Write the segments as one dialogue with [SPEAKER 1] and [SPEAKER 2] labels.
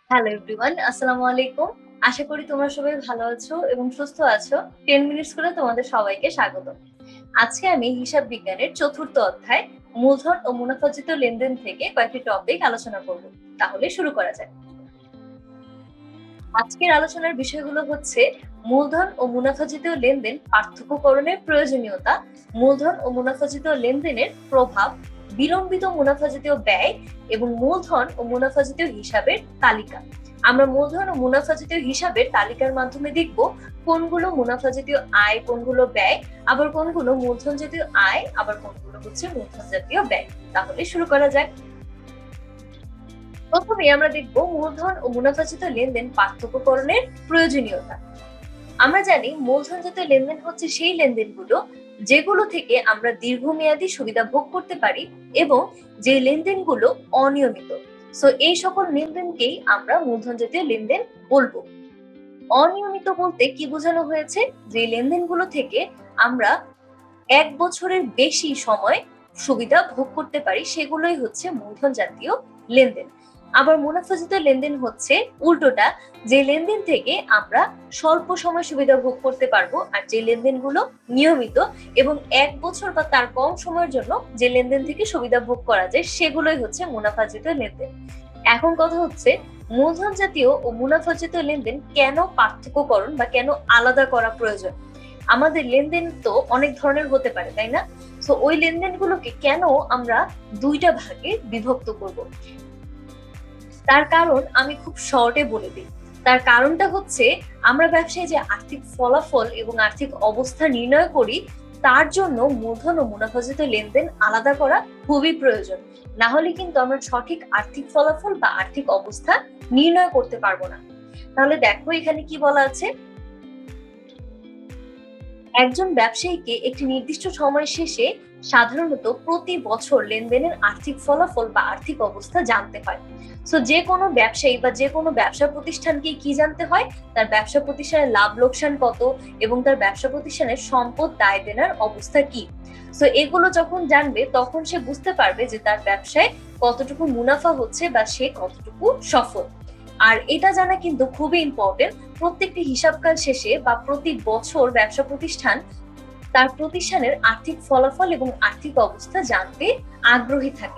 [SPEAKER 1] Hello everyone, আসসালামু আলাইকুম। আশা করি তোমরা সবাই ভালো আছো এবং সুস্থ আছো। 10 মিনিটস করে তোমাদের সবাইকে স্বাগত। আজকে আমি হিসাব বিজ্ঞানের চতুর্থ অধ্যায় মূলধন ও মুনাফার্জিত লেনদেন থেকে কয়েকটি টপিক আলোচনা করব। তাহলে শুরু করা যাক। আজকের আলোচনার বিষয়গুলো হচ্ছে মূলধন ও মুনাফার্জিত লেনদেন পার্থক্যকরণের প্রয়োজনীয়তা, মূলধন ও মুনাফার্জিত লেনদেনের প্রভাব, বিলম্বিত মুনাফার্জিত ব্যয় এবং মূলধন ও মুনাফার্জিত হিসাবের তালিকা। আমরা মূলধন ও মুনাফার্জিত হিসাবের তালিকার মাধ্যমে দেখব কোনগুলো মুনাফার্জিত আয়, কোনগুলো ব্যয়, আবার কোনগুলো মূলধন জাতীয় আয়, আবার কোনগুলো হচ্ছে মূলধন জাতীয় ব্যয়। তাহলে শুরু করা যাক। প্রথমে আমরা দেখব মূলধন ও মুনাফার্জিত লেনদেন পার্থক্যকরণের প্রয়োজনীয়তা। আমরা জানি মূলধন জাতীয় লেনদেন হচ্ছে সেই লেনদেনগুলো যেগুলো থেকে আমরা দীর্ঘমেয়াদী সুবিধা ভোগ করতে পারি এবং যে লেনদেনগুলো অনিয়মিত। সো এই সকল লেনদেনকেই আমরা মূলধন জাতীয় লেনদেন বলবো। অনিয়মিত বলতে কি বোঝানো হয়েছে? যে লেনদেনগুলো থেকে আমরা 1 বছরের বেশি সময় সুবিধা ভোগ করতে পারি সেগুলোই হচ্ছে মূলধন জাতীয় লেনদেন। আবার মুনাফার্জিত লেনদেন হচ্ছে উল্টোটা, যে লেনদেন থেকে আমরা স্বল্প সময় সুবিধা ভোগ করতে পারবো, আর যে লেনদেনগুলো নিয়মিত এবং 1 বছর বা তার কম সময়ের জন্য যে লেনদেন থেকে সুবিধা ভোগ করা যায় সেগুলোই হচ্ছে মুনাফার্জিত লেনদেন। এখন কথা হচ্ছে মূলধন জাতীয় ও মুনাফার্জিত লেনদেন কেন পার্থক্যকরণ বা কেন আলাদা করা প্রয়োজন? আমাদের লেনদেন তো অনেক ধরনের হতে পারে, তাই না? সো ওই লেনদেনগুলোকে কেন আমরা দুইটা ভাগে বিভক্ত করব? তার কারণ আমি খুব শর্টে বলে দিই। তার কারণটা হচ্ছে আমরা ব্যবসায় যে আর্থিক ফলাফল এবং আর্থিক অবস্থা নির্ণয় করি তার জন্য মূলধন ও মুনাফার্জিত লেনদেন আলাদা করা খুবই প্রয়োজন। না হলে কিন্তু আমরা সঠিক আর্থিক ফলাফল বা আর্থিক অবস্থা নির্ণয় করতে পারবো না। তাহলে দেখো এখানে কি বলা আছে। একজন ব্যবসায়ীকে একটি নির্দিষ্ট সময় শেষে সাধারণত প্রতি বছর লেনদেনের আর্থিক ফলাফল বা আর্থিক অবস্থা জানতে হয়। সো যে কোনো ব্যবসায়ী বা যে কোনো ব্যবসা প্রতিষ্ঠানকে কি জানতে হয়? তার ব্যবসা প্রতিষ্ঠানের লাভ লোকসান কত এবং তার ব্যবসা প্রতিষ্ঠানের সম্পদ দায় দেনার অবস্থা কি। সো এগুলো যখন জানবে তখন সে বুঝতে পারবে যে তার ব্যবসায় কতটুকু মুনাফা হচ্ছে বা সে কতটুকু সফল। আর এটা জানা কিন্তু খুবই ইম্পর্টেন্ট। প্রত্যেকটি হিসাবকাল শেষে বা প্রতি বছর ব্যবসা প্রতিষ্ঠান তার প্রতিষ্ঠানের আর্থিক ফলাফল এবং আর্থিক অবস্থা জানতে আগ্রহী থাকে।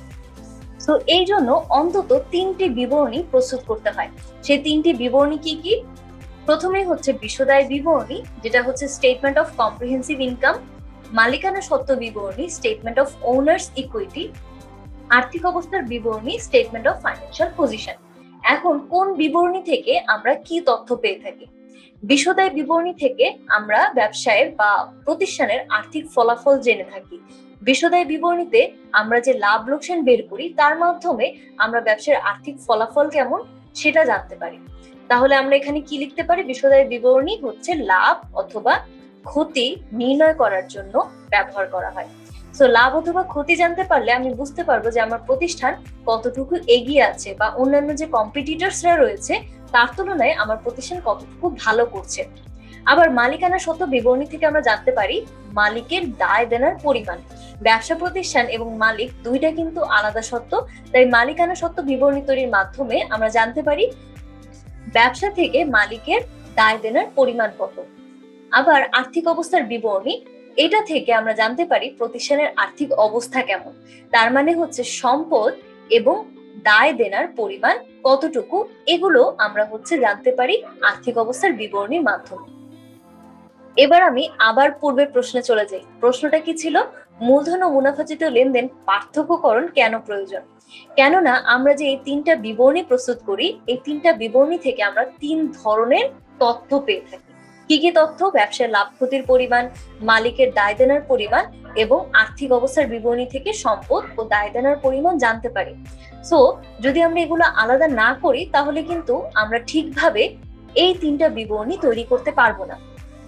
[SPEAKER 1] তো এই জন্য অন্তত 3টি বিবরণী প্রস্তুত করতে হয়। সেই 3টি বিবরণী কি কি? প্রথমেই হচ্ছে বিশদায় বিবরণী, যেটা হচ্ছে স্টেটমেন্ট অফ কম্প্রিহেন্সিভ ইনকাম, মালিকানা সত্ত্ব বিবরণী, স্টেটমেন্ট অফ ওনার্স ইকুইটি, আর্থিক অবস্থার বিবরণী, স্টেটমেন্ট অফ ফাইন্যান্সিয়াল পজিশন। এখন কোন বিবরণী থেকে আমরা কি তথ্য পেয়ে থাকি? বিশদায় বিবরণী থেকে আমরা ব্যবসায়ের বা প্রতিষ্ঠানের আর্থিক ফলাফল জেনে থাকি। বিশদায় বিবরণীতে আমরা যে লাভ লোকসান বের করি তার মাধ্যমে আমরা ব্যবসার আর্থিক ফলাফল কেমন সেটা জানতে পারি। তাহলে আমরা এখানে কি লিখতে পারি? বিশদায় বিবরণী হচ্ছে লাভ অথবা ক্ষতি নির্ণয় করার জন্য ব্যবহার করা হয়। সো লাভ অথবা ক্ষতি জানতে পারলে আমি বুঝতে পারবো যে আমার প্রতিষ্ঠান কতটুকু এগিয়ে আছে বা অন্যান্য যে কম্পিটিটরসরা রয়েছে তার তুলনায় আমার প্রতিষ্ঠান কতটুকু ভালো করছে। আবার মালিকানা সত্ত্ব বিবরণী থেকে আমরা জানতে পারি মালিকের দায় দেনার পরিমাণ। ব্যবসা প্রতিষ্ঠান এবং মালিক দুইটা কিন্তু আলাদা সত্ত্ব, তাই মালিকানা সত্ত্ব বিবরণী তৈরির মাধ্যমে আমরা জানতে পারি ব্যবসা থেকে মালিকের দায় দেনার পরিমাণ কত। আবার আর্থিক অবস্থার বিবরণী, এটা থেকে আমরা জানতে পারি প্রতিষ্ঠানের আর্থিক অবস্থা কেমন। তার মানে হচ্ছে সম্পদ এবং দায় দেনার পরিমাণ কতটুকু, এগুলো আমরা হচ্ছে জানতে পারি আর্থিক অবস্থার বিবরণীর মাধ্যমে। এবার আমি আবার পূর্বের প্রশ্নে চলে যাই। প্রশ্নটা কি ছিল? মূলধন ও মুনাফার্জিত লেনদেন পার্থক্যকরণ কেন প্রয়োজন? কেননা আমরা যে এই 3টা বিবরণী প্রস্তুত করি, এই 3টা বিবরণী থেকে আমরা 3 ধরনের তথ্য পেয়ে থাকি। কি কি তথ্য? ব্যবসার লাভ ক্ষতির পরিমাণ, মালিকের দায় দেনার পরিমাণ এবং আর্থিক অবস্থার বিবরণী থেকে সম্পদ ও দায় দেনার পরিমাণ জানতে পারি। সো যদি আমরা এগুলো আলাদা না করি তাহলে কিন্তু আমরা ঠিকভাবে এই 3টা বিবরণী তৈরি করতে পারবো না।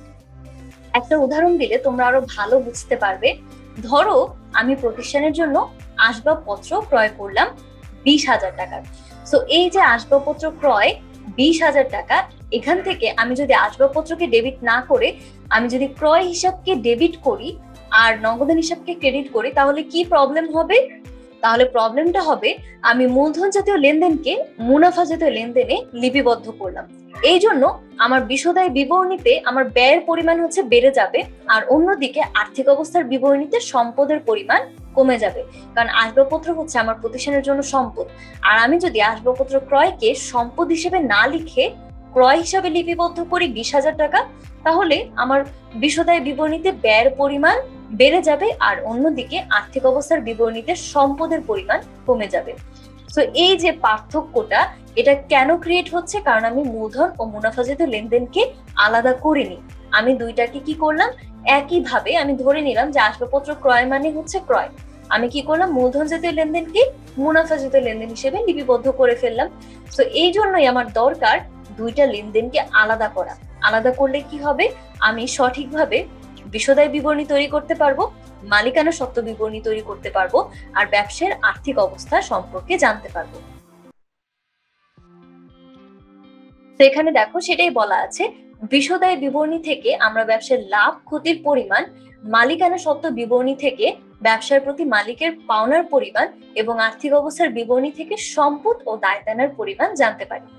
[SPEAKER 1] একটা উদাহরণ দিলে তোমরা আরো ভালো বুঝতে পারবে। ধরো আমি প্রতিষ্ঠানের জন্য আসবাবপত্র ক্রয় করলাম 20,000 টাকার। সো এই যে আসবাবপত্র ক্রয় 20,000 টাকা, এখান থেকে আমি যদি আসবাবপত্রকে ডেবিট না করে আমি যদি ক্রয় হিসাবকে ডেবিট করি আর নগদান হিসাবকে ক্রেডিট করি তাহলে কি প্রবলেম হবে? তাহলে প্রবলেমটা হবে আমি মূলধন জাতীয় লেনদেনকে মুনাফা জাতীয় লেনদেনে লিপিবদ্ধ করলাম। এই জন্য আমার বিশদায় বিবরণীতে আমার ব্যয়ের পরিমাণ হচ্ছে বেড়ে যাবে, আর অন্যদিকে আর্থিক অবস্থার বিবরণীতে সম্পদের পরিমাণ কমে যাবে। কারণ আসবাবপত্র হচ্ছে আমার প্রতিষ্ঠানের জন্য সম্পদ, আর আমি যদি আসবাবপত্র ক্রয়কে সম্পদ হিসেবে না লিখে ক্রয় হিসাবে লিপিবদ্ধ করি 20,000 টাকা, তাহলে আমার বিশদায় বিবরণীতে ব্যয়ের পরিমাণ বেড়ে যাবে, আর অন্যদিকে আর্থিক অবস্থার বিবরণীতে সম্পদের পরিমাণ কমে যাবে। তো এই যে পার্থক্যটা, এটা কেন ক্রিয়েট হচ্ছে? কারণ আমি মূলধন ও মুনাফাজাত লেনদেনকে আলাদা করিনি। আমি দুইটাকে কি করলাম, একইভাবে আমি ধরে নিলাম যে আসবাবপত্র ক্রয় মানে হচ্ছে ক্রয়। আমি কি করলাম, মূলধন জাতীয় লেনদেনকে মুনাফা জাতীয় লেনদেন হিসেবে লিপিবদ্ধ করে ফেললাম। তো এই জন্যই আমার দরকার দুইটা লেনদেনকে আলাদা করা। আলাদা করলে কি হবে, আমি সঠিকভাবে বিশদায় বিবরণী তৈরি করতে পারবো, মালিকানা সত্ত্ব বিবরণী তৈরি করতে পারবো, আর ব্যবসার আর্থিক অবস্থা সম্পর্কে জানতে পারবো। তো এখানে দেখো সেটাই বলা আছে, বিশদায় বিবরণী থেকে আমরা ব্যবসার লাভ ক্ষতির পরিমাণ, মালিকানা সত্ত্ব বিবরণী থেকে ব্যবসার প্রতি মালিকের পাওনার পরিমাণ এবং আর্থিক অবস্থার বিবরণী থেকে সম্পদ ও দায়দানের পরিমাণ জানতে পারি।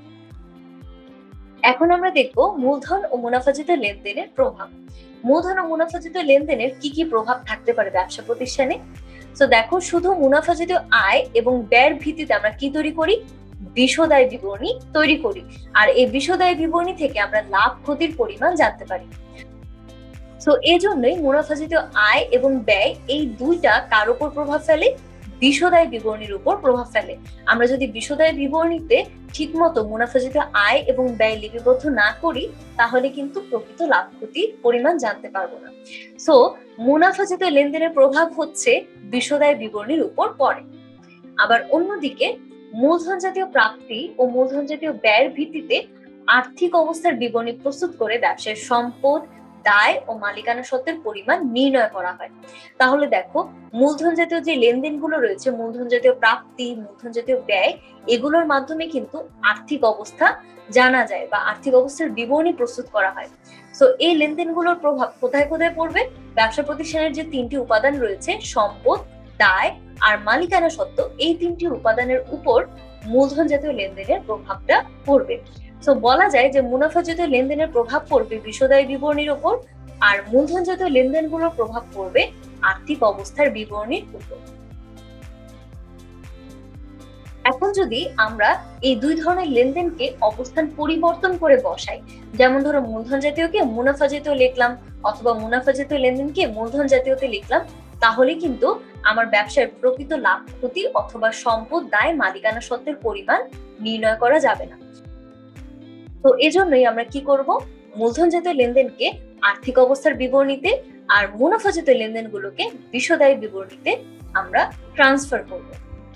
[SPEAKER 1] এখন আমরা দেখব মূলধন ও মুনাফাজাত লেনদেনের প্রভাব। মূলধন ও মুনাফাজাত লেনদেনের কি কি প্রভাব থাকতে পারে ব্যবসা প্রতিষ্ঠানে? তো দেখো, শুধু মুনাফাজাত আয় এবং ব্যয়ের ভিত্তিতে আমরা কি তৈরি করি, বিশদায় বিবরণী তৈরি করি, আর এই বিশদায় বিবরণী থেকে আমরা লাভ ক্ষতির পরিমাণ জানতে পারি। তো এই জন্যই মুনাফাজাত আয় এবং ব্যয় এই দুইটা কার উপর প্রভাব ফেলে, বিশদায় বিবরণীর উপর প্রভাব ফেলে। আমরা যদি বিশদায় বিবরণীতে ঠিকমতো মুনাফাজাত আয় এবং ব্যয় লিপিবদ্ধ না করি, তাহলে কিন্তু প্রকৃত লাভ ক্ষতির পরিমাণ জানতে পারবো না। সো মুনাফাজাত লেনদেনের প্রভাব হচ্ছে বিশদায় বিবরণীর উপর পড়ে। আবার অন্যদিকে মূলধন জাতীয় প্রাপ্তি ও মূলধন জাতীয় ব্যয়ের ভিত্তিতে আর্থিক অবস্থার বিবরণী প্রস্তুত করে ব্যবসায়ের সম্পদ, দায় ও মালিকানা সত্ত্বের পরিমাণ নির্ণয় করা হয়। তাহলে দেখো, মূলধন জাতীয় যে লেনদেনগুলো রয়েছে, মূলধন জাতীয় প্রাপ্তি, মূলধন জাতীয় ব্যয়, এগুলোর মাধ্যমে কিন্তু আর্থিক অবস্থা জানা যায় বা আর্থিক অবস্থার বিবরণী প্রস্তুত করা হয়। তো এই লেনদেনগুলোর প্রভাব কোথায় কোথায় পড়বে? ব্যবসা প্রতিষ্ঠানের যে তিনটি উপাদান রয়েছে, সম্পদ, দায় আর মালিকানা সত্ত্ব, এই তিনটি উপাদানের উপর মূলধন জাতীয় লেনদেনের প্রভাবটা পড়বে। তো বলা যায় যে মুনাফা জাতীয় লেনদেনের প্রভাব পড়বে বিশদায় বিবরণীর উপর, আর মূলধন জাতীয় লেনদেনগুলোর প্রভাব পড়বে আর্থিক অবস্থার বিবরণীর উপর। এখন যদি আমরা এই দুই ধরনের লেনদেনকে অবস্থান পরিবর্তন করে বসাই, যেমন ধরো মূলধন জাতীয়কে মুনাফা জাতীয় লিখলাম, অথবা মুনাফা জাতীয় লেনদেনকে মূলধন জাতীয়তে লিখলাম, তাহলে কিন্তু আমার ব্যবসার প্রকৃত লাভ ক্ষতি অথবা সম্পদ, দায়, মালিকানা সত্ত্বের পরিমাণ নির্ণয় করা যাবে না। তো এজন্যই আমরা কি করব, মূলধন জাতীয় লেনদেনকে আর্থিক অবস্থার বিবরণীতে আর মুনাফা জাতীয় লেনদেনগুলোকে বিশদায় বিবরণীতে আমরা ট্রান্সফার করব।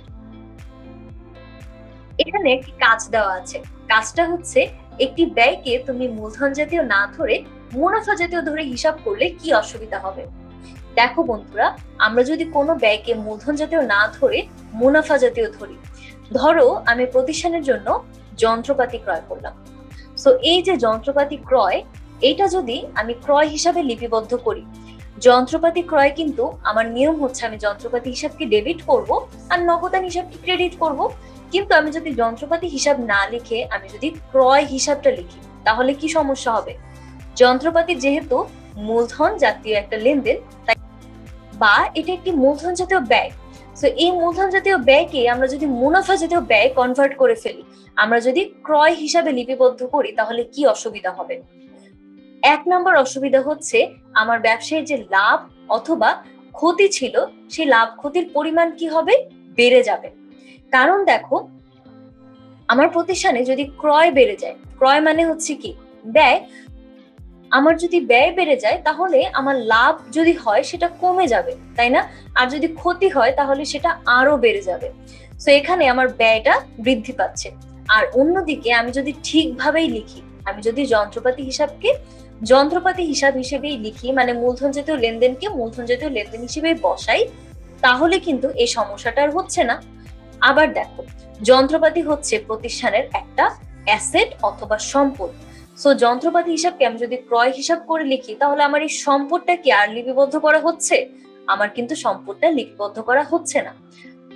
[SPEAKER 1] এখানে একটি কাজ দেওয়া আছে। কাজটা হচ্ছে, একটি ব্যয়কে তুমি মূলধন জাতীয় না ধরে মুনাফা জাতীয় ধরে হিসাব করলে কি অসুবিধা হবে। দেখো বন্ধুরা, আমরা যদি কোনো ব্যয়কে মূলধন জাতীয় না ধরে মুনাফা জাতীয় ধরি, ধরো আমি প্রতিষ্ঠানের জন্য যন্ত্রপাতি ক্রয় করলাম। সো এই যে যন্ত্রপাতি ক্রয়, এটা যদি আমি ক্রয় হিসাবে লিপিবদ্ধ করি, যন্ত্রপাতি ক্রয় কিন্তু আমার নিয়ম হচ্ছে আমি যন্ত্রপাতি হিসাবকে ডেবিট করব আর নগদান হিসাবকে ক্রেডিট করব। কিন্তু আমি যদি যন্ত্রপাতি হিসাব না লিখে আমি যদি ক্রয় হিসাবটা লিখি, তাহলে কি সমস্যা হবে? যন্ত্রপাতি যেহেতু মূলধন জাতীয় একটা লেনদেন, তাই বা এটা একটি মূলধন জাতীয় ব্যয়, তো এই মূলধন জাতীয় ব্যয়কে আমরা যদি মুনাফা জাতীয় ব্যয় কনভার্ট করে ফেলি, আমরা যদি ক্রয় হিসাবে লিপিবদ্ধ করি, তাহলে কি অসুবিধা হবে? এক নম্বর অসুবিধা হচ্ছে, আমার ব্যবসায় যে লাভ অথবা ক্ষতি ছিল, সেই লাভ ক্ষতির পরিমাণ কি হবে? বেড়ে যাবে। কারণ দেখো, আমার প্রতিষ্ঠানে যদি ক্রয় বেড়ে যায়, ক্রয় মানে হচ্ছে কি? ব্যয়। আমার যদি ব্যয় বেড়ে যায়, তাহলে আমার লাভ যদি হয় সেটা কমে যাবে, তাই না? আর যদি ক্ষতি হয় তাহলে সেটা আরো বেড়ে যাবে। তো এখানে আমার ব্যয়টা বৃদ্ধি পাচ্ছে। আর অন্যদিকে আমি যদি ঠিকভাবেই লিখি, আমি যদি যন্ত্রপাতি হিসাব হিসেবেই লিখি, মানে মূলধন জাতীয় লেনদেনকে মূলধন জাতীয় লেনদেন হিসেবে বসাই, তাহলে কিন্তু এই সমস্যাটা আর হচ্ছে না। আবার দেখো, যন্ত্রপাতি হচ্ছে প্রতিষ্ঠানের একটা অ্যাসেট অথবা সম্পদ। সো যন্ত্রপাতি হিসাবকে আমি যদি ক্রয় হিসাব করে লিখি, তাহলে আমার এই সম্পদটা কি আর লিপিবদ্ধ করা হচ্ছে? আমার কিন্তু সম্পদটা লিপিবদ্ধ করা হচ্ছে না।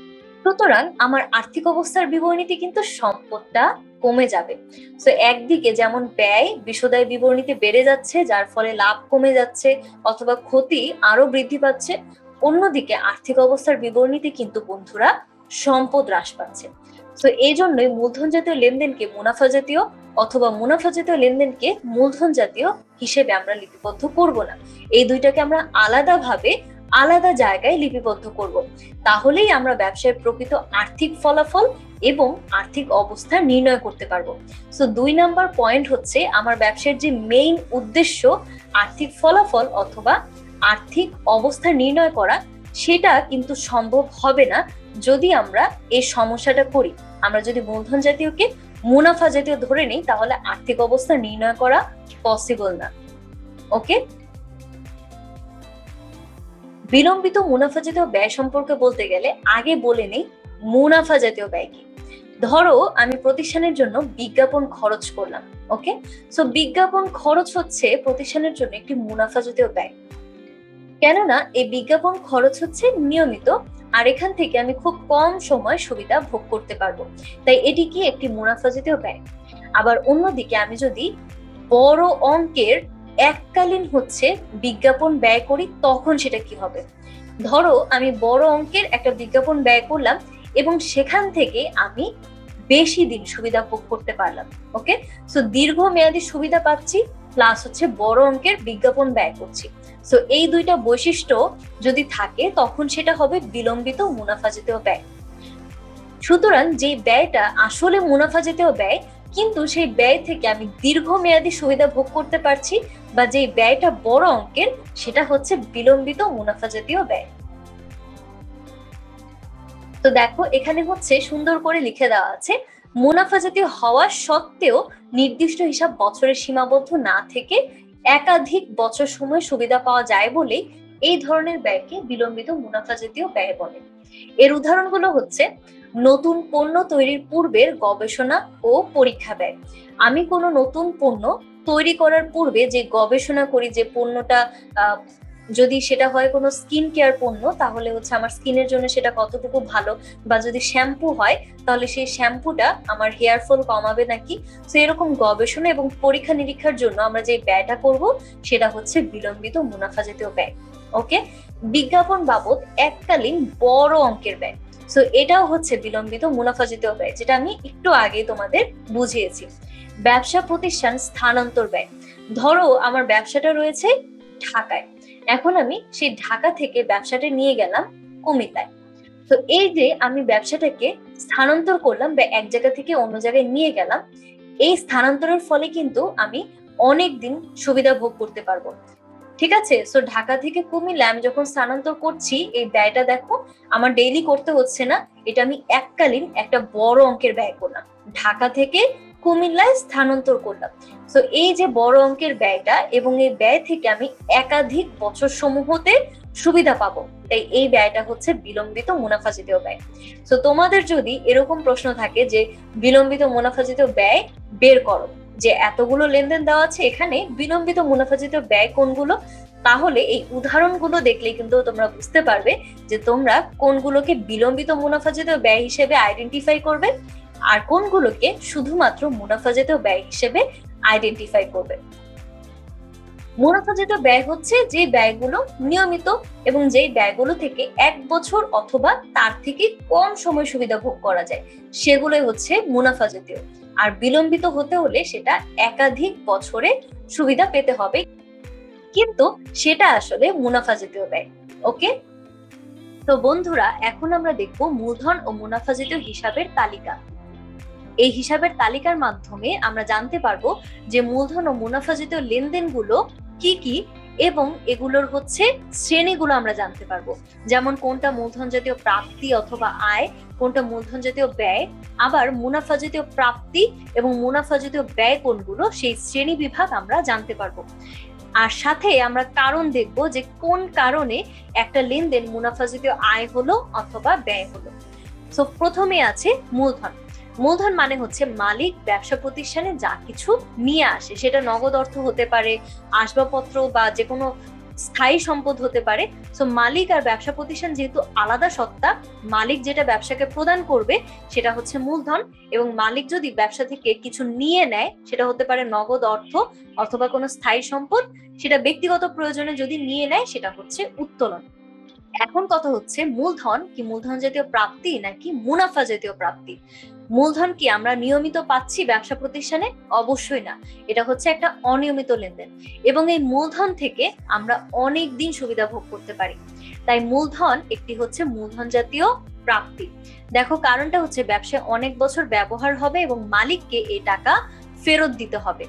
[SPEAKER 1] সুতরাং আমার আর্থিক অবস্থার বিবরণীতে কিন্তু সম্পদটা কমে যাবে। তো একদিকে যেমন ব্যয় বিশদায় বিবরণীতে বেড়ে যাচ্ছে, যার ফলে লাভ কমে যাচ্ছে অথবা ক্ষতি আরো বৃদ্ধি পাচ্ছে, অন্যদিকে আর্থিক অবস্থার বিবরণীতে কিন্তু বন্ধুরা সম্পদ হ্রাস পাচ্ছে। তো এই জন্যই মূলধন জাতীয় লেনদেনকে মুনাফা জাতীয় অথবা মুনাফা জাতীয় লেনদেনকে মূলধন জাতীয় হিসেবে আমরা লিপিবদ্ধ করব না। এই দুইটাকে আমরা আলাদাভাবে আলাদা জায়গায় লিপিবদ্ধ করব। তাহলেই আমরা ব্যবসায়ের প্রকৃত আর্থিক ফলাফল এবং আর্থিক অবস্থা নির্ণয় করতে পারবো। সো 2 নাম্বার পয়েন্ট হচ্ছে আমার ব্যবসার যে মেইন উদ্দেশ্য আর্থিক ফলাফল অথবা আর্থিক অবস্থা নির্ণয় করা, সেটা কিন্তু সম্ভব হবে না যদি আমরা এই সমস্যাটা করি। আমরা যদি মূলধন জাতীয়কে মুনাফা জাতীয় ধরে নিই তাহলে আর্থিক অবস্থা নির্ণয় করা পসিবল না। ওকে, বিলম্বিত মুনাফা জাতীয় ব্যয় সম্পর্কে বলতে গেলে আগে বলে নেই মুনাফা জাতীয় ব্যয় কি। ধরো আমি প্রতিষ্ঠানের জন্য বিজ্ঞাপন খরচ করলাম। ওকে, সো বিজ্ঞাপন খরচ হচ্ছে প্রতিষ্ঠানের জন্য একটি মুনাফা জাতীয় ব্যয়, কেননা এই বিজ্ঞাপন খরচ হচ্ছে নিয়মিত আর এখান থেকে আমি খুব কম সময় সুবিধা ভোগ করতে পারবো, তাই এটি কি একটি মুনাফা জাতীয় ব্যয়। আবার অন্যদিকে আমি যদি বড় অঙ্কের এককালীন হচ্ছে বিজ্ঞাপন ব্যয় করি তখন সেটা কি হবে। ধরো আমি বড় অঙ্কের একটা বিজ্ঞাপন ব্যয় করলাম এবং সেখান থেকে আমি বেশি দিন সুবিধা ভোগ করতে পারলাম। ওকে, সো দীর্ঘমেয়াদী সুবিধা পাচ্ছি প্লাস হচ্ছে বড় অঙ্কের বিজ্ঞাপন ব্যয় করছি। সো এই দুইটা বৈশিষ্ট্য যদি থাকে তখন সেটা হবে বিলম্বিত মুনাফা জাতীয় ব্যয়। সুতরাং যে ব্যয়টা আসলে মুনাফা জাতীয় ব্যয় কিন্তু সেই ব্যয় থেকে আমি দীর্ঘমেয়াদী সুবিধা ভোগ করতে পারছি বা যে ব্যয়টা বড় অঙ্কের সেটা হচ্ছে বিলম্বিত মুনাফা জাতীয় ব্যয়। তো দেখো এখানে হচ্ছে সুন্দর করে লিখে দেওয়া আছে মুনাফা জাতীয় হওয়া সত্ত্বেও নির্দিষ্ট হিসাব বছরের সীমাবদ্ধ না থেকে একাধিক বছর সময় সুবিধা পাওয়া যায় বলে এই ধরনের ব্যয়কে বিলম্বিত মুনাফা জাতীয় ব্যয় বলে। এর উদাহরণগুলো হচ্ছে নতুন পণ্য তৈরির পূর্বের গবেষণা ও পরীক্ষা ব্যয়। আমি কোনো নতুন পণ্য তৈরি করার পূর্বে যে গবেষণা করি যে পণ্যটা যদি সেটা হয় কোনো স্কিন কেয়ার পণ্য তাহলে হচ্ছে আমার স্কিনের জন্য সেটা কতটুকু ভালো, বা যদি শ্যাম্পু হয় তাহলে সেই শ্যাম্পুটা আমার হেয়ার ফল কমাবে নাকি। তো এরকম গবেষণা এবং পরীক্ষা নিরীক্ষার জন্য আমরা যে ব্যয়টা করব সেটা হচ্ছে বিলম্বিত মুনাফা জাতীয় ব্যয়। ওকে, বিজ্ঞাপন বাবদ এককালীন বড় অঙ্কের ব্যয়, সো এটাও হচ্ছে বিলম্বিত মুনাফা জাতীয় ব্যয়, যেটা আমি একটু আগে তোমাদের বুঝিয়েছি। ব্যবসা প্রতিষ্ঠান স্থানান্তর ব্যয়। ধরো আমার ব্যবসাটা রয়েছে ঢাকায়, এখন আমি সেই ঢাকা থেকে ব্যবসাটা নিয়ে গেলাম কুমিল্লায়। তো এই যে আমি ব্যবসাটাকে স্থানান্তর করলাম বা এক জায়গা থেকে অন্য জায়গায় নিয়ে গেলাম, এই স্থানান্তরের ফলে কিন্তু আমি অনেক দিন সুবিধা ভোগ করতে পারবো। ঠিক আছে, সো ঢাকা থেকে কুমিল্লা আমি যখন স্থানান্তর করছি এই ব্যয়টা দেখো আমার ডেইলি করতে হচ্ছে না, এটা আমি এককালীন একটা বড় অঙ্কের ব্যয় করলাম, ঢাকা থেকে কুমিল্লায় স্থানান্তর করলাম। তো এই যে বড় অঙ্কের ব্যয়টা এবং এই ব্যয় থেকে আমি একাধিক বছর সমূহতে সুবিধা পাবো, তাই এই ব্যয়টা হচ্ছে বিলম্বিত মুনাফা জাতীয় ব্যয়। তো তোমাদের যদি এরকম প্রশ্ন থাকে যে বিলম্বিত মুনাফা জাতীয় ব্যয় বের করো, যে এতগুলো লেনদেন দেওয়া আছে এখানে বিলম্বিত মুনাফা জাতীয় ব্যয় কোনগুলো, তাহলে এই উদাহরণগুলো দেখলে কিন্তু তোমরা বুঝতে পারবে যে তোমরা কোনগুলোকে বিলম্বিত মুনাফা জাতীয় ব্যয় হিসেবে আইডেন্টিফাই করবে আর কোনগুলোকে শুধুমাত্র মুনাফা জাতীয় ব্যয় হিসেবে আইডেন্টিফাই করবে। মুনাফা জাতীয় ব্যয় হচ্ছে যে ব্যয়গুলো নিয়মিত এবং যেই ব্যয়গুলো থেকে 1 বছর অথবা তার থেকে কম সময় সুবিধা ভোগ করা যায় সেগুলোই হচ্ছে মুনাফা জাতীয়। আর বিলম্বিত হতে হলে সেটা একাধিক বছরে সুবিধা পেতে হবে, কিন্তু সেটা আসলে মুনাফা জাতীয় ব্যয়। ওকে, তো বন্ধুরা এখন আমরা দেখবো মূলধন ও মুনাফা জাতীয় হিসাবের তালিকা। এই হিসাবের তালিকার মাধ্যমে আমরা জানতে পারবো যে মূলধন ও মুনাফা জাতীয় লেনদেনগুলো কি কি এবং এগুলোর হচ্ছে শ্রেণীগুলো আমরা জানতে পারবো, যেমন কোনটা মূলধন জাতীয় প্রাপ্তি অথবা আয়, কোনটা মূলধন জাতীয় ব্যয়, আবার মুনাফা জাতীয় প্রাপ্তি এবং মুনাফা জাতীয় ব্যয় কোনগুলো সেই শ্রেণী বিভাগ আমরা জানতে পারবো। আর সাথে আমরা কারণ দেখবো যে কোন কারণে একটা লেনদেন মুনাফা জাতীয় আয় হলো অথবা ব্যয় হলো। তো প্রথমে আছে মূলধন। মূলধন মানে হচ্ছে মালিক ব্যবসা প্রতিষ্ঠানে যা কিছু নিয়ে আসে, সেটা নগদ অর্থ হতে পারে, আসবাবপত্র বা যে কোনো স্থায়ী সম্পদ হতে পারে। সো মালিক আর ব্যবসা প্রতিষ্ঠান যেহেতু আলাদা সত্তা, মালিক যেটা ব্যবসাকে প্রদান করবে সেটা হচ্ছে মূলধন, এবং মালিক যদি ব্যবসা থেকে কিছু নিয়ে নেয় সেটা হতে পারে নগদ অর্থ অথবা কোনো স্থায়ী সম্পদ, সেটা ব্যক্তিগত প্রয়োজনে যদি নিয়ে নেয় সেটা হচ্ছে উত্তোলন। এখন কথা হচ্ছে মূলধন কি মূলধন জাতীয় প্রাপ্তি নাকি মুনাফা জাতীয় প্রাপ্তি? মূলধন কি আমরা নিয়মিত পাচ্ছি ব্যবসা প্রতিষ্ঠানে? অবশ্যই না, এটা হচ্ছে একটা অনিয়মিত লেনদেন, এবং এই মূলধন থেকে আমরা অনেক দিন সুবিধা ভোগ করতে পারি। তাই মূলধন একটি হচ্ছে মূলধন জাতীয় প্রাপ্তি। দেখো কারণটা হচ্ছে ব্যবসায় অনেক বছর ব্যবহার হবে এবং মালিককে এই টাকা ফেরত দিতে হবে।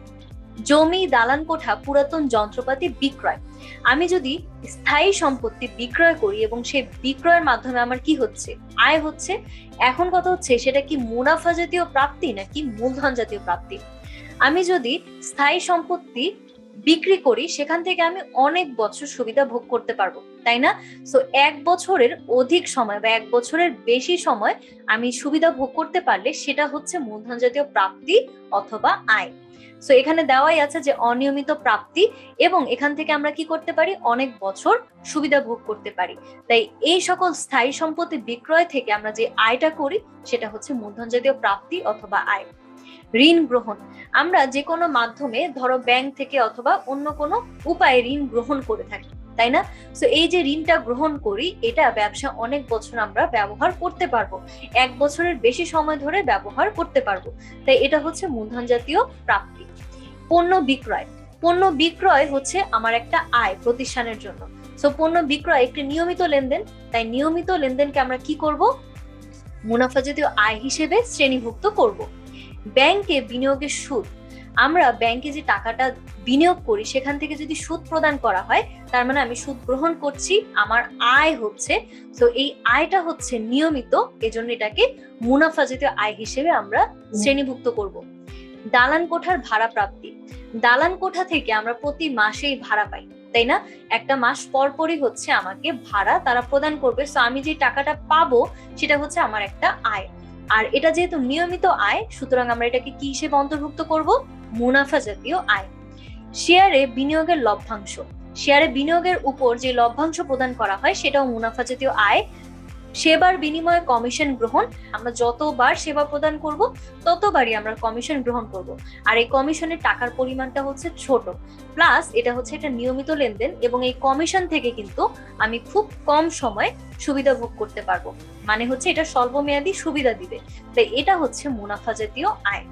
[SPEAKER 1] জমি, দালান কোঠা, পুরাতন যন্ত্রপাতি বিক্রয়। আমি যদি স্থায়ী সম্পত্তি বিক্রয় করি এবং সেই বিক্রয়ের মাধ্যমে আমার কি হচ্ছে? আয় হচ্ছে। এখন কথা হচ্ছে সেটা কি মুনাফা জাতীয় প্রাপ্তি নাকি মূলধন জাতীয় প্রাপ্তি? আমি যদি স্থায়ী সম্পত্তি বিক্রি করি সেখান থেকে আমি অনেক বছর সুবিধা ভোগ করতে পারবো, তাই না? সো 1 বছরের অধিক সময় বা 1 বছরের বেশি সময় আমি সুবিধা ভোগ করতে পারলে সেটা হচ্ছে মূলধন জাতীয় প্রাপ্তি অথবা আয়। সো এখানে দেওয়াই আছে যে অনিয়মিত প্রাপ্তি, এবং এখান থেকে আমরা কি করতে পারি? অনেক বছর সুবিধা ভোগ করতে পারি। তাই এই সকল স্থায়ী সম্পত্তি বিক্রয় থেকে আমরা যে আয়টা করি সেটা হচ্ছে মূলধন জাতীয় প্রাপ্তি অথবা আয়। ঋণ গ্রহণ, আমরা যে কোনো মাধ্যমে ধরো ব্যাংক থেকে অথবা অন্য কোনো উপায়ে ঋণ গ্রহণ করে থাকি, তাই না? সো এই যে ঋণটা গ্রহণ করি এটা ব্যবসা অনেক বছর আমরা ব্যবহার করতে পারবো, 1 বছরের বেশি সময় ধরে ব্যবহার করতে পারবো, তাই এটা হচ্ছে মূলধন জাতীয় প্রাপ্তি। পণ্য বিক্রয়, পণ্য বিক্রয় হচ্ছে আমার একটা আয় প্রতিষ্ঠানের জন্য। সো পণ্য বিক্রয় একটি নিয়মিত লেনদেন, তাই নিয়মিত লেনদেনকে আমরা কি করব? মুনাফা জাতীয় আয় হিসেবে শ্রেণীভুক্ত করব। ব্যাংকে বিনিয়োগের সুদ, আমরা ব্যাংকে যে টাকাটা বিনিয়োগ করি সেখান থেকে যদি সুদ প্রদান করা হয় তার মানে আমি সুদ গ্রহণ করছি, আমার আয় হচ্ছে। তো এই আয়টা হচ্ছে নিয়মিত, এজন্য এটাকে মুনাফা জাতীয় আয় হিসেবে আমরা শ্রেণীভুক্ত করব। দালান কোঠার ভাড়া প্রাপ্তি, দালান কোঠা থেকে আমরা প্রতি মাসেই ভাড়া পাই, তাই না? একটা মাস পর পরই হচ্ছে আমাকে ভাড়া তারা প্রদান করবে। সো আমি যে টাকাটা পাবো সেটা হচ্ছে আমার একটা আয়, আর এটা যেহেতু নিয়মিত আয় সুতরাং আমরা এটাকে কি হিসেবে অন্তর্ভুক্ত করব? মুনাফা জাতীয় আয়। শেয়ারে বিনিয়োগের লভ্যাংশ, শেয়ারে বিনিয়োগের উপর যে লভ্যাংশ প্রদান করা হয় সেটাও মুনাফা জাতীয় আয়। সেবার বিনিময়ে কমিশন গ্রহণ, আমরা যতবার সেবা প্রদান করব ততবারই আমরা কমিশন গ্রহণ করব, আর এই কমিশনের টাকার পরিমাণটা হচ্ছে ছোট, প্লাস এটা হচ্ছে একটা নিয়মিত লেনদেন, এবং এই কমিশন থেকে কিন্তু আমি খুব কম সময়ে সুবিধা ভোগ করতে পারবো, মানে হচ্ছে এটা স্বল্পমেয়াদী সুবিধা দিবে, তাই এটা হচ্ছে মুনাফা জাতীয় আয়।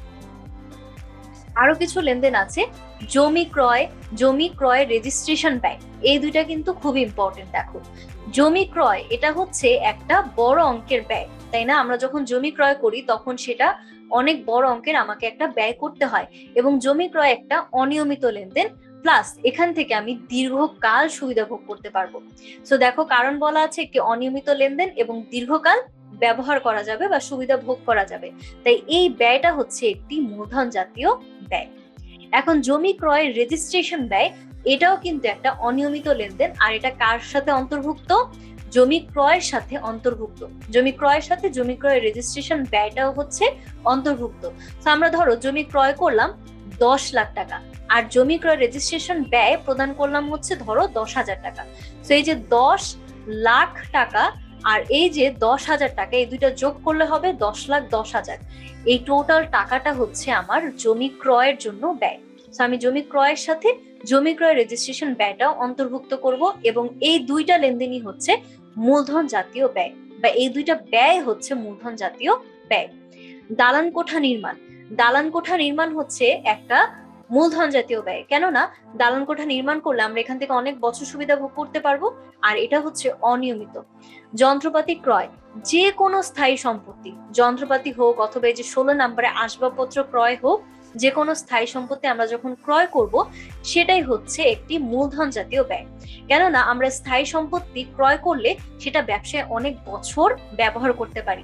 [SPEAKER 1] আরো কিছু লেনদেন আছে, জমি ক্রয়, জমি ক্রয় রেজিস্ট্রেশন ব্যয়, এই দুইটা কিন্তু খুবই ইম্পর্টেন্ট। দেখো জমি ক্রয় এটা হচ্ছে একটা বড় অঙ্কের ব্যয়, তাই না? আমরা যখন জমি ক্রয় করি তখন সেটা অনেক বড় অঙ্কের আমাকে একটা ব্যয় করতে হয়, এবং জমি ক্রয় একটা অনিয়মিত লেনদেন, প্লাস এখান থেকে আমি দীর্ঘকাল সুবিধা ভোগ করতে পারবো। সো দেখো কারণ বলা আছে একটি অনিয়মিত লেনদেন এবং দীর্ঘকাল ব্যবহার করা যাবে বা সুবিধা ভোগ করা যাবে, তাই এই ব্যয়টা হচ্ছে একটি মূলধন জাতীয় ব্যয়। এখন জমি ক্রয়ের রেজিস্ট্রেশন ব্যয়, এটাও কিন্তু একটা অনিয়মিত লেনদেন, আর এটা কার সাথে অন্তর্ভুক্ত? জমি ক্রয়ের সাথে অন্তর্ভুক্ত। জমি ক্রয়ের সাথে জমি ক্রয়ের রেজিস্ট্রেশন ব্যয়টাও হচ্ছে অন্তর্ভুক্ত। তো আমরা ধরো জমি ক্রয় করলাম 10 লাখ টাকা, আর জমি ক্রয় রেজিস্ট্রেশন ব্যয় প্রদান করলাম হচ্ছে ধরো 10,000 টাকা। তো এই যে 10 লাখ টাকা আর এই যে 10,000 টাকা, এই দুইটা যোগ করলে হবে 10,10,000। এই টোটাল টাকাটা হচ্ছে আমার জমি ক্রয়ের জন্য ব্যয়। তো আমি জমি ক্রয়ের সাথে জমি ক্রয় রেজিস্ট্রেশন ব্যয়টাও অন্তর্ভুক্ত করব, এবং এই দুইটা লেনদেনই হচ্ছে মূলধন জাতীয় ব্যয়, বা এই দুইটা ব্যয় হচ্ছে মূলধন জাতীয় ব্যয়। দালান কোঠা নির্মাণ, দালান কোঠা নির্মাণ হচ্ছে একটা মূলধন জাতীয় ব্যয়, কেননা দালান কোঠা নির্মাণ করলে আমরা এখান থেকে অনেক বছর সুবিধা ভোগ করতে পারবো, আর এটা হচ্ছে অনিয়মিত। যন্ত্রপাতি ক্রয়, যে কোনো স্থায়ী সম্পত্তি, যন্ত্রপাতি হোক অথবা এই যে 16 নম্বরে আসবাবপত্র ক্রয় হোক, যে কোনো স্থায়ী সম্পত্তি আমরা যখন ক্রয় করব সেটাই হচ্ছে একটি মূলধন জাতীয় ব্যয়, কেননা আমরা স্থায়ী সম্পত্তি ক্রয় করলে সেটা ব্যবসায় অনেক বছর ব্যবহার করতে পারি।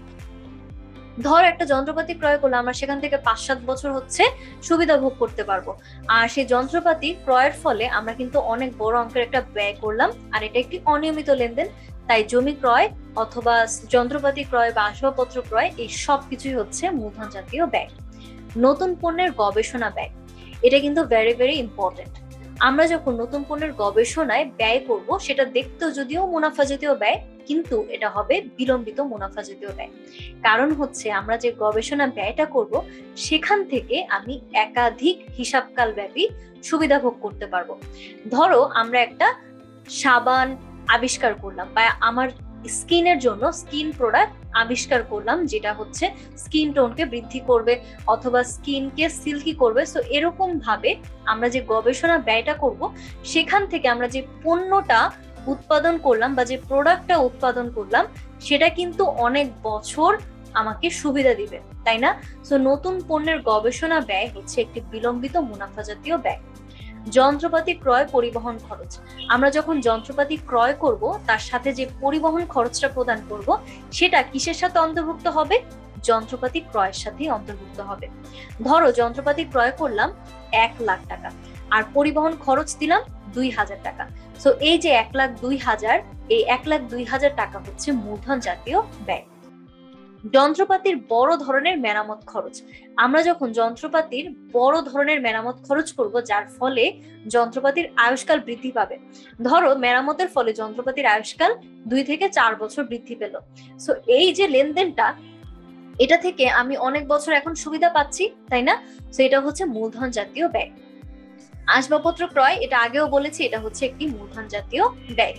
[SPEAKER 1] ধর একটা যন্ত্রপাতি ক্রয় করলে আমরা সেখান থেকে 5-7 বছর হচ্ছে সুবিধা ভোগ করতে পারবো, আর সেই যন্ত্রপাতি ক্রয়ের ফলে আমরা কিন্তু অনেক বড় অঙ্কের একটা ব্যয় করলাম, আর এটা একটি অনিয়মিত লেনদেন। তাই জমি ক্রয় অথবা যন্ত্রপাতি ক্রয় বা আসবাবপত্র ক্রয় এই সব কিছুই হচ্ছে মূলধন জাতীয় ব্যয়। নতুন পণ্যের গবেষণা ব্যয়, এটা কিন্তু ভেরি ভেরি ইম্পর্টেন্ট। আমরা যখন নতুন পণ্যের গবেষণায় ব্যয় করব, সেটা দেখতেও যদিও মুনাফা জাতীয় ব্যয়, কিন্তু এটা হবে বিলম্বিত মুনাফা জাতীয় ব্যয়। কারণ হচ্ছে আমরা যে গবেষণা ব্যয়টা করব, সেখান থেকে আমি একাধিক হিসাবকাল ব্যাপী সুবিধা ভোগ করতে পারবো। ধরো আমরা একটা সাবান আবিষ্কার করলাম, বা আমার স্কিনের জন্য স্কিন প্রোডাক্ট আবিষ্কার করলাম, যেটা হচ্ছে স্কিন টোনকে বৃদ্ধি করবে অথবা স্কিনকে সিল্কি করবে। সো এরকম ভাবে আমরা যে গবেষণা ব্যয়টা করব, সেখান থেকে আমরা যে পণ্যটা উৎপাদন করলাম বা যে প্রোডাক্টটা উৎপাদন করলাম, সেটা কিন্তু অনেক বছর আমাকে সুবিধা দিবে, তাই না? সো নতুন পণ্যের গবেষণা ব্যয় হচ্ছে একটি বিলম্বিত মুনাফা জাতীয় ব্যয়। যন্ত্রপাতি ক্রয় পরিবহন খরচ, আমরা যখন যন্ত্রপাতি ক্রয় করব, তার সাথে যে পরিবহন খরচটা প্রদান করব, সেটা কিসের সাথে অন্তর্ভুক্ত হবে? যন্ত্রপাতি ক্রয়ের সাথে অন্তর্ভুক্ত হবে। ধরো যন্ত্রপাতি ক্রয় করলাম 1,00,000 টাকা, আর পরিবহন খরচ দিলাম 2,000 টাকা। সো এই যে 1,02,000, এই 1,02,000 টাকা হচ্ছে মূলধন জাতীয় ব্যয়। যন্ত্রপাতির বড় ধরনের মেরামত খরচ, আমরা যখন যন্ত্রপাতির বড় ধরনের মেরামত খরচ করব, যার ফলে যন্ত্রপাতির আয়ুষ্কাল বৃদ্ধি পাবে। ধরো মেরামতের ফলে যন্ত্রপাতির আয়ুষ্কাল 2 থেকে 4 বছর বৃদ্ধি পেল। সো এই যে লেনদেনটা, এটা থেকে আমি অনেক বছর এখন সুবিধা পাচ্ছি, তাই না? সো এটা হচ্ছে মূলধন জাতীয় ব্যয়। আসবাবপত্র ক্রয়, এটা আগেও বলেছি, এটা হচ্ছে একটি মূলধন জাতীয় ব্যয়।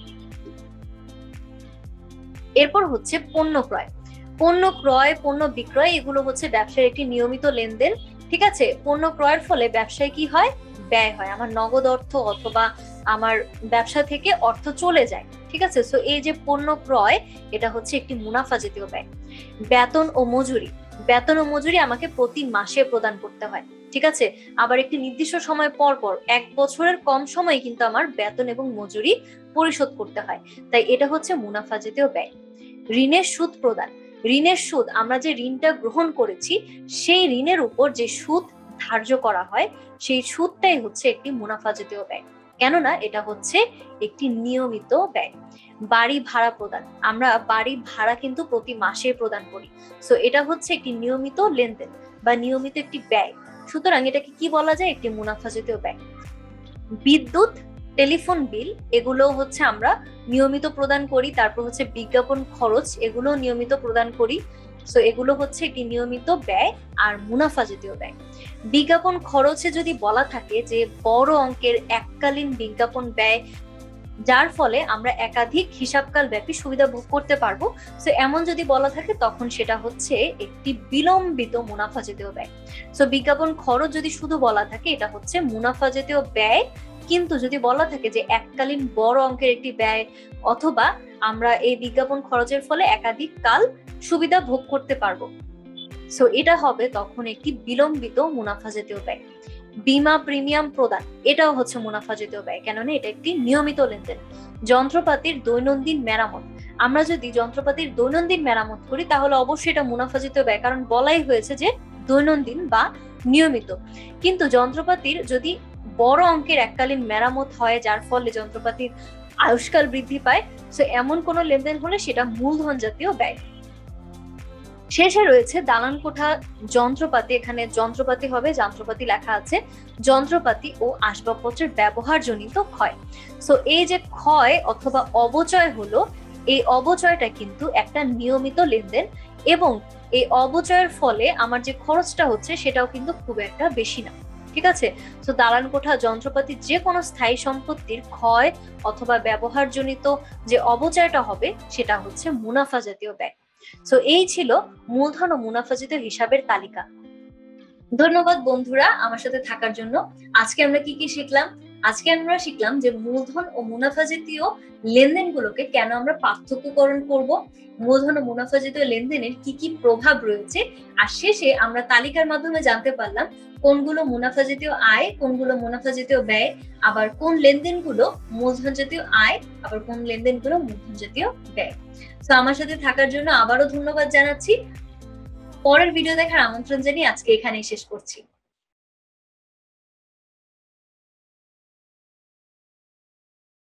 [SPEAKER 1] এরপর হচ্ছে পণ্য ক্রয়। পণ্য ক্রয়, পণ্য বিক্রয়, এগুলো হচ্ছে ব্যবসার একটি নিয়মিত লেনদেন। ঠিক আছে, পণ্য ক্রয়ের ফলে ব্যবসায় কি হয়? ব্যয় হয়, আমার নগদ অর্থ অথবা আমার ব্যবসা থেকে অর্থ চলে যায়। ঠিক আছে, সো এই যে পণ্য ক্রয়, এটা হচ্ছে একটি মুনাফা জাতীয় ব্যয়। বেতন ও মজুরি, বেতন ও মজুরি আমাকে প্রতি মাসে প্রদান করতে হয়। ঠিক আছে, আবার একটি নির্দিষ্ট সময় পর পর, 1 বছরের কম সময়ে কিন্তু আমার বেতন এবং মজুরি পরিশোধ করতে হয়, তাই এটা হচ্ছে মুনাফা জাতীয় ব্যয়। ঋণের সুদ প্রদান, ঋণের সুদ, আমরা যে ঋণটা গ্রহণ করেছি, সেই ঋণের উপর যে সুদ ধার্য করা হয়, সেই সুদটাই হচ্ছে একটি মুনাফা জাতীয় ব্যয়, কেননা এটা হচ্ছে একটি নিয়মিত ব্যয়। বাড়ি ভাড়া প্রদান, আমরা বাড়ি ভাড়া কিন্তু প্রতি মাসে প্রদান করি। সো এটা হচ্ছে একটি নিয়মিত লেনদেন বা নিয়মিত একটি ব্যয়, সুতরাং এটাকে কি বলা যায়? একটি মুনাফা জাতীয় ব্যয়। বিদ্যুৎ, টেলিফোন বিল, এগুলো হচ্ছে আমরা নিয়মিত প্রদান করি। তারপর হচ্ছে বিজ্ঞাপন খরচ, এগুলো নিয়মিত প্রদান করি। সো এগুলো হচ্ছে একটি নিয়মিত ব্যয় আর মুনাফা জাতীয় ব্যয়। বিজ্ঞাপন খরচে যদি বলা থাকে যে বড় অঙ্কের এককালীন বিজ্ঞাপন ব্যয়, যার ফলে আমরা একাধিক হিসাবকাল ব্যাপী সুবিধা ভোগ করতে পারবো, সো এমন যদি বলা থাকে, তখন সেটা হচ্ছে একটি বিলম্বিত মুনাফা জাতীয় ব্যয়। সো বিজ্ঞাপন খরচ যদি শুধু বলা থাকে, এটা হচ্ছে মুনাফা জাতীয় ব্যয়। কিন্তু যদি বলা থাকে যে এককালীন বড় অঙ্কের একটি ব্যয়, অথবা আমরা এই বিজ্ঞাপন খরচের ফলে একাধিক কাল সুবিধা ভোগ করতে পারবো, সো এটা হবে তখন একটি বিলম্বিত মুনাফা জাতীয় ব্যয়। বীমা প্রিমিয়াম প্রদান, এটাও হচ্ছে মুনাফা জাতীয় ব্যয়, কেননা এটা একটি নিয়মিত লেনদেন। যন্ত্রপাতির দৈনন্দিন মেরামত, আমরা যদি যন্ত্রপাতির দৈনন্দিন মেরামত করি, তাহলে অবশ্যই এটা মুনাফা জাতীয় ব্যয়, কারণ বলাই হয়েছে যে দৈনন্দিন বা নিয়মিত। কিন্তু যন্ত্রপাতির যদি বড় অঙ্কের এককালীন মেরামত হয়, যার ফলে যন্ত্রপাতির আয়ুষ্কাল বৃদ্ধি পায়, সো এমন কোন লেনদেন হলে সেটা মূলধন জাতীয় ব্যয়। শেষে রয়েছে দালান কোঠা যন্ত্রপাতি, এখানে যন্ত্রপাতি হবে, যন্ত্রপাতি লেখা আছে, যন্ত্রপাতি ও আসবাবপত্রের ব্যবহারজনিত ক্ষয়। সো এই যে ক্ষয় অথবা অবচয় হলো, এই অবচয়টা কিন্তু একটা নিয়মিত লেনদেন, এবং এই অবচয়ের ফলে আমার যে খরচটা হচ্ছে, সেটাও কিন্তু খুব একটা বেশি না। ঠিক আছে, তো দালান কোঠা যন্ত্রপাতি, যে কোনো স্থায়ী সম্পত্তির ক্ষয় অথবা ব্যবহারজনিত যে অবচয়টা হবে, সেটা হচ্ছে মুনাফা জাতীয় ব্যয়। সো এই ছিল মূলধন ও মুনাফাজিত হিসাবের তালিকা। ধন্যবাদ বন্ধুরা আমার সাথে থাকার জন্য। আজকে আমরা কি কি শিখলাম? আজকে আমরা শিখলাম যে মূলধন ও মুনাফা জাতীয় লেনদেনগুলোকে কেন আমরা পার্থক্যকরণ করব, মূলধন ও মুনাফা জাতীয় লেনদেনের কি কি প্রভাব রয়েছে, আর শেষে আমরা তালিকার মাধ্যমে জানতে পারলাম কোনগুলো মুনাফা জাতীয় আয়, কোনগুলো মুনাফা জাতীয় ব্যয়, আবার কোন লেনদেনগুলো মূলধন জাতীয় আয়, আবার কোন লেনদেনগুলো মূলধন জাতীয় ব্যয়। তো আমার সাথে থাকার জন্য আবারও ধন্যবাদ জানাচ্ছি। পরের ভিডিও দেখার আমন্ত্রণ জানিয়ে আজকে এখানেই শেষ করছি।